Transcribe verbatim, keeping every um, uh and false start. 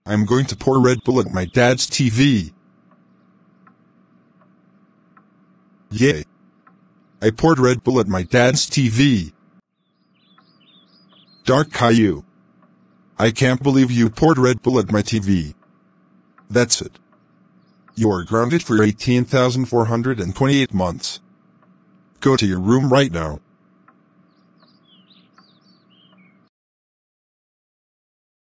I'm going to pour Red Bull at my dad's T V. Yay. I poured Red Bull at my dad's T V. Dark Caillou. I can't believe you poured Red Bull at my T V. That's it. You're grounded for eighteen thousand four hundred twenty-eight months. Go to your room right now.